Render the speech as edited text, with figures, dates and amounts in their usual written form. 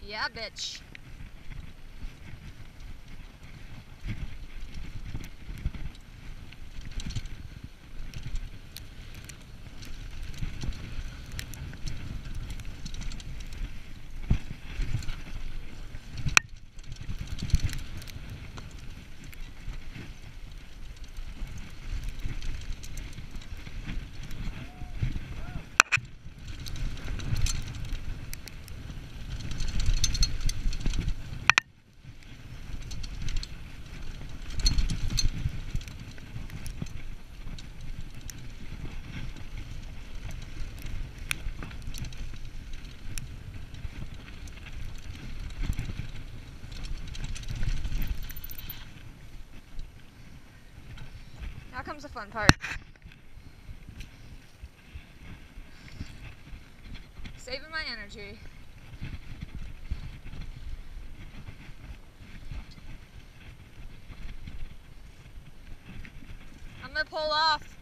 Yeah, bitch. Now comes the fun part. Saving my energy. I'm gonna pull off.